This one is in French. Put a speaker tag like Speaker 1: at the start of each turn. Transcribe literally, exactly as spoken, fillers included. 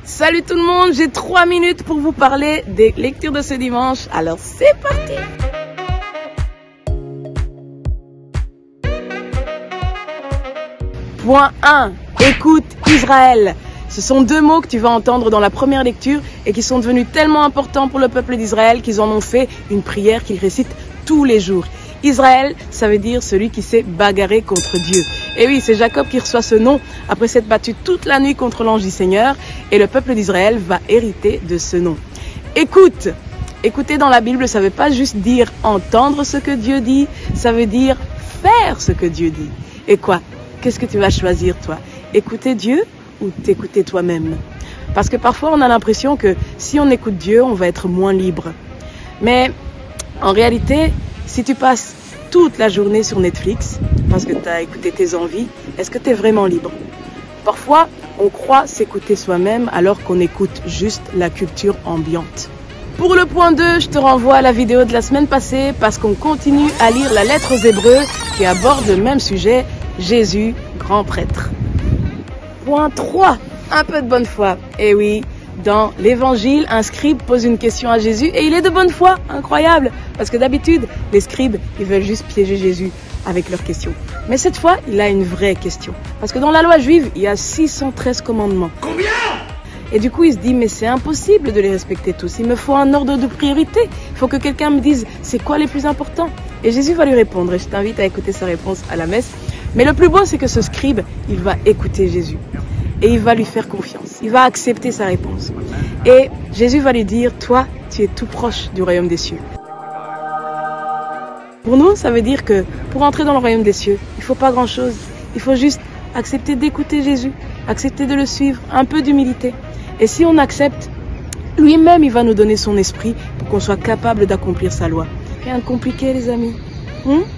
Speaker 1: Salut tout le monde, j'ai trois minutes pour vous parler des lectures de ce dimanche. Alors c'est parti! Point un. Écoute Israël. Ce sont deux mots que tu vas entendre dans la première lecture et qui sont devenus tellement importants pour le peuple d'Israël qu'ils en ont fait une prière qu'ils récitent tous les jours. Israël, ça veut dire celui qui s'est bagarré contre Dieu. Et oui, c'est Jacob qui reçoit ce nom après s'être battu toute la nuit contre l'ange du Seigneur et le peuple d'Israël va hériter de ce nom. Écoute, écouter dans la Bible, ça veut pas juste dire entendre ce que Dieu dit, ça veut dire faire ce que Dieu dit. Et quoi? Qu'est-ce que tu vas choisir toi? Écouter Dieu ou t'écouter toi-même? Parce que parfois on a l'impression que si on écoute Dieu, on va être moins libre. Mais en réalité, si tu passes toute la journée sur Netflix, parce que tu as écouté tes envies, est-ce que tu es vraiment libre? Parfois, on croit s'écouter soi-même alors qu'on écoute juste la culture ambiante. Pour le point deux, je te renvoie à la vidéo de la semaine passée parce qu'on continue à lire la lettre aux Hébreux qui aborde le même sujet, Jésus, grand prêtre. Point trois, un peu de bonne foi. Eh oui, dans l'évangile, un scribe pose une question à Jésus et il est de bonne foi, incroyable. Parce que d'habitude, les scribes, ils veulent juste piéger Jésus avec leurs questions. Mais cette fois, il a une vraie question. Parce que dans la loi juive, il y a six cent treize commandements. Combien? Et du coup, il se dit, mais c'est impossible de les respecter tous. Il me faut un ordre de priorité. Il faut que quelqu'un me dise, c'est quoi les plus importants? Et Jésus va lui répondre. Et je t'invite à écouter sa réponse à la messe. Mais le plus beau, c'est que ce scribe, il va écouter Jésus. Et il va lui faire confiance. Il va accepter sa réponse. Et Jésus va lui dire, toi, tu es tout proche du royaume des cieux. Pour nous, ça veut dire que pour entrer dans le royaume des cieux, il ne faut pas grand-chose. Il faut juste accepter d'écouter Jésus, accepter de le suivre, un peu d'humilité. Et si on accepte, lui-même, il va nous donner son esprit pour qu'on soit capable d'accomplir sa loi. Rien de compliqué, les amis. Hum